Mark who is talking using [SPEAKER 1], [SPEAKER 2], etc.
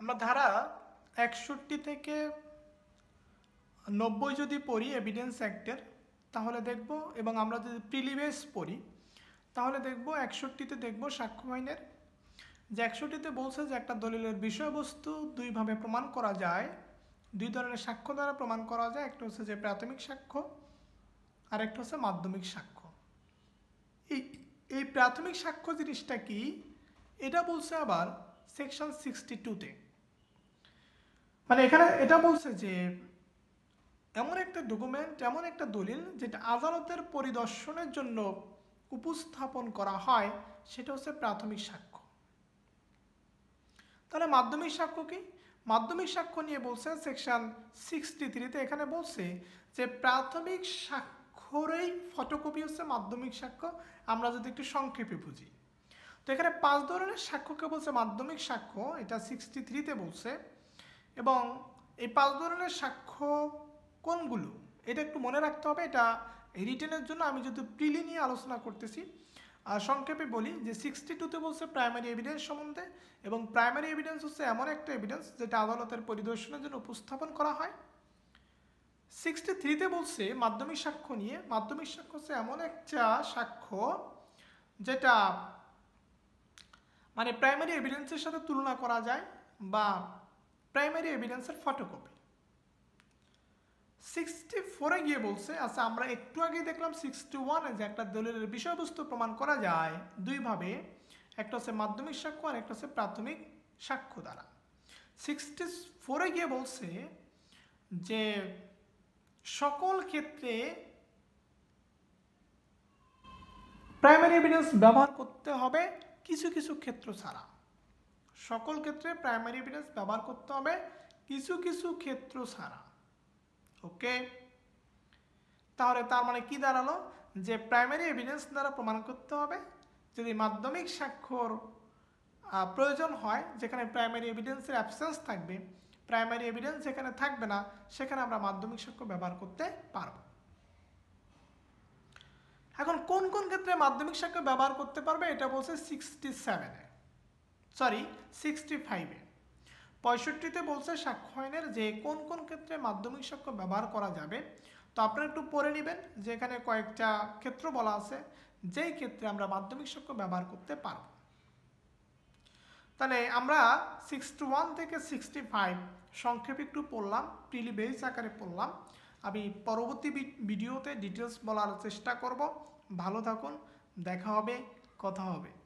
[SPEAKER 1] আমরা ধারা ৬১ থেকে ৯০ যদি পড়ি এভিডেন্স অ্যাক্টের তাহলে দেখব, এবং আমরা যদি প্রিলিবেস পড়ি তাহলে দেখব ৬১তে দেখব সাক্ষ্য আইনের যে ৬১তে বলছে যে একটা দলিলের বিষয়বস্তু দুইভাবে প্রমাণ করা যায়, দুই ধরনের সাক্ষ্য দ্বারা প্রমাণ করা যায়। একটা হচ্ছে যে প্রাথমিক সাক্ষ্য আর একটা হচ্ছে মাধ্যমিক সাক্ষ্য। এই প্রাথমিক সাক্ষ্য জিনিসটা কি এটা বলছে আবার সেকশন 62-তে। মানে এখানে এটা বলছে যে এমন একটা ডকুমেন্ট, এমন একটা দলিল যেটা আদালতের পরিদর্শনের জন্য উপস্থাপন করা হয় সেটা হচ্ছে প্রাথমিক সাক্ষ্য। তাহলে মাধ্যমিক সাক্ষ্য কি? মাধ্যমিক সাক্ষ্য নিয়ে বলছে সেকশন 63-তে। এখানে বলছে যে প্রাথমিক স্বাক্ষরেই ফটোকপি হচ্ছে মাধ্যমিক সাক্ষ্য। আমরা যদি একটু সংক্ষেপে বুঝি তো এখানে 5 ধরনের সাক্ষ্যকে বলছে মাধ্যমিক সাক্ষ্য, এটা 63-তে বলছে। এবং এই 5 ধরনের সাক্ষ্য কোনগুলো এটা একটু মনে রাখতে হবে। এটা রিটেনের জন্য আমি যদি প্রিলি নিয়ে আলোচনা করতেছি, সংক্ষেপে বলি যে 62-তে বলছে প্রাইমারি এভিডেন্স সম্বন্ধে, এবং প্রাইমারি এভিডেন্স হচ্ছে এমন একটা এভিডেন্স যেটা আদালতের পরিদর্শনের জন্য উপস্থাপন করা হয়। 63-তে বলছে মাধ্যমিক সাক্ষ্য নিয়ে। মাধ্যমিক সাক্ষ্য হচ্ছে এমন একটা সাক্ষ্য যেটা মানে প্রাইমারি এভিডেন্সের সাথে তুলনা করা যায় বা প্রাইমারি এভিডেন্সের ফটোকপি। 64-এ গিয়ে বলছে, আচ্ছা আমরা একটু আগে দেখলাম 61-এ যে একটা দলিলের বিষয়বস্তু প্রমাণ করা যায় দুইভাবে, একটা হচ্ছে মাধ্যমিক সাক্ষ্য আর একটা হচ্ছে প্রাথমিক সাক্ষ্য দ্বারা। 64-এ গিয়ে বলছে যে সকল ক্ষেত্রে প্রাইমারি এভিডেন্স ব্যবহার করতে হবে, কিছু কিছু ক্ষেত্র ছাড়া। সকল ক্ষেত্রে প্রাইমারি এভিডেন্স ব্যবহার করতে হবে, কিছু কিছু ক্ষেত্র ছাড়া। ওকে, তাহলে তার মানে কি দাঁড়ালো যে প্রাইমারি এভিডেন্স দ্বারা প্রমাণ করতে হবে। যদি মাধ্যমিক সাক্ষ্যর প্রয়োজন হয়, যেখানে প্রাইমারি এভিডেন্সের অ্যাবসেন্স থাকবে, প্রাইমারি এভিডেন্স যেখানে থাকবে না সেখানে আমরা মাধ্যমিক সাক্ষ্য ব্যবহার করতে পারব। এখন কোন কোন ক্ষেত্রে মাধ্যমিক সাক্ষ্য ব্যবহার করতে পারবে এটা বলছে 65-এ। 65-তে বলছে সাক্ষ্য আইনের যে কোন কোন ক্ষেত্রে মাধ্যমিক সাক্ষ্য ব্যবহার করা যাবে। তো আপনারা একটু পড়ে নেবেন যে এখানে কয়েকটা ক্ষেত্র বলা আছে যেই ক্ষেত্রে আমরা মাধ্যমিক সাক্ষ্য ব্যবহার করতে পারব। তাহলে আমরা 61 থেকে 65 সংক্ষেপে একটু পড়লাম, প্রিলিবেস আকারে পড়লাম। আমি পরবর্তী ভিডিওতে ডিটেলস বলার চেষ্টা করব। ভালো থাকুন, দেখা হবে, কথা হবে।